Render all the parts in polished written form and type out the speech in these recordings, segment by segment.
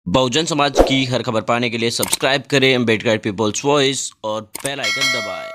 बहुजन समाज की हर खबर पाने के लिए सब्सक्राइब करें अम्बेडकर पीपल्स वॉइस और बेल आइकन दबाएं।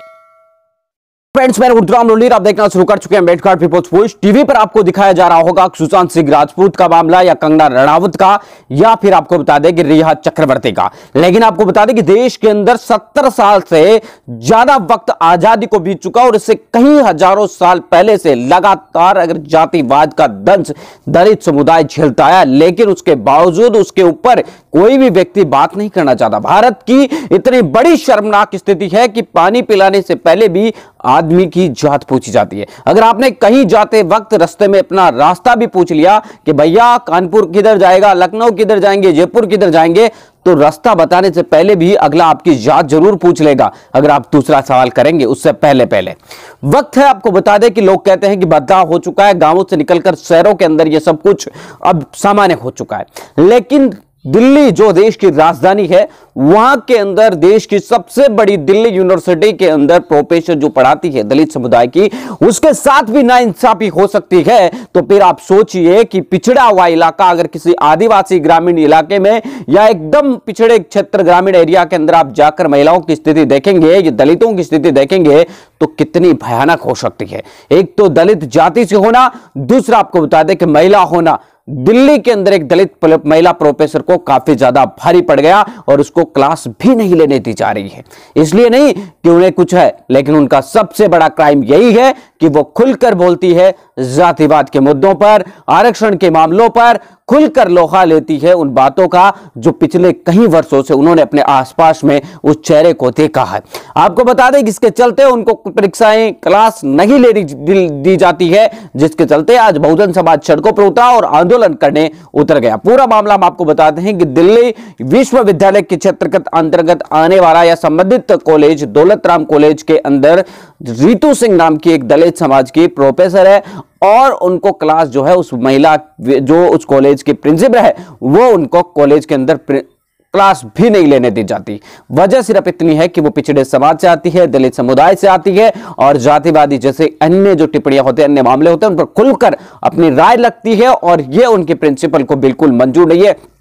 फ्रेंड्स, मैं रुद्राम लोलीर, आप देखना शुरू कर चुके हैं अम्बेडकर पीपल्स वॉइस। टीवी पर आपको दिखाया जा रहा होगा सुशांत सिंह राजपूत का मामला या कंगना रणावत का, या फिर आपको बता दें कि रिया चक्रवर्ती का। लेकिन आपको बता दें कि देश के अंदर 70 साल से ज्यादा वक्त आजादी को बीत चुका और इससे कई हजारों साल पहले से लगातार अगर जातिवाद का दंश दलित समुदाय झेलता है, लेकिन उसके बावजूद उसके ऊपर कोई भी व्यक्ति बात नहीं करना चाहता। भारत की इतनी बड़ी शर्मनाक स्थिति है कि पानी पिलाने से पहले भी आदमी की जात पूछी जाती है। अगर आपने कहीं जाते वक्त रास्ते में अपना रास्ता भी पूछ लिया कि भैया कानपुर किधर जाएगा, लखनऊ किधर जाएंगे, जयपुर किधर जाएंगे, तो रास्ता बताने से पहले भी अगला आपकी जात जरूर पूछ लेगा अगर आप दूसरा सवाल करेंगे उससे पहले वक्त है। आपको बता दें कि लोग कहते हैं कि बदलाव हो चुका है, गांवों से निकलकर शहरों के अंदर यह सब कुछ अब सामान्य हो चुका है। लेकिन दिल्ली जो देश की राजधानी है, वहां के अंदर देश की सबसे बड़ी दिल्ली यूनिवर्सिटी के अंदर प्रोफेसर जो पढ़ाती है दलित समुदाय की, उसके साथ भी नाइंसाफी हो सकती है। तो फिर आप सोचिए कि पिछड़ा हुआ इलाका अगर किसी आदिवासी ग्रामीण इलाके में या एकदम पिछड़े क्षेत्र ग्रामीण एरिया के अंदर आप जाकर महिलाओं की स्थिति देखेंगे, ये दलितों की स्थिति देखेंगे, तो कितनी भयानक हो सकती है। एक तो दलित जाति से होना, दूसरा आपको बता दें कि महिला होना। दिल्ली के अंदर एक दलित महिला प्रोफेसर को काफी ज्यादा भारी पड़ गया और उसको क्लास भी नहीं लेने दी जा रही है। इसलिए नहीं कि उन्हें कुछ है, लेकिन उनका सबसे बड़ा क्राइम यही है कि वो खुलकर बोलती है जातिवाद के मुद्दों पर, आरक्षण के मामलों पर खुलकर लोहा लेती है उन बातों का जो पिछले कई वर्षों से उन्होंने अपने आसपास में उस चेहरे को देखा है। आपको बता दें कि इसके चलते उनको परीक्षाएं क्लास नहीं लेनी दी जाती है, जिसके चलते आज बहुजन समाज सड़कों पर उतरा और आंदोलन करने उतर गया। पूरा मामला हम आपको बताते हैं कि दिल्ली विश्वविद्यालय के क्षेत्र अंतर्गत आने वाला या संबंधित कॉलेज दौलत राम कॉलेज के अंदर रितु सिंह नाम की एक दलित समाज की प्रोफेसर है और उनको क्लास जो है उस महिला जो उस कॉलेज की प्रिंसिपल है वो उनको कॉलेज के अंदर क्लास भी नहीं लेने दी जाती। वजह सिर्फ इतनी है कि वो पिछड़े समाज से आती है, दलित समुदाय से आती है और जातिवादी जैसे अन्य जो टिप्पणियां होती हैं, अन्य मामले होते हैं, उन पर खुलकर अपनी राय लगती है और ये उनके प्रिंसिपल को बिल्कुल मंजूर नहीं है।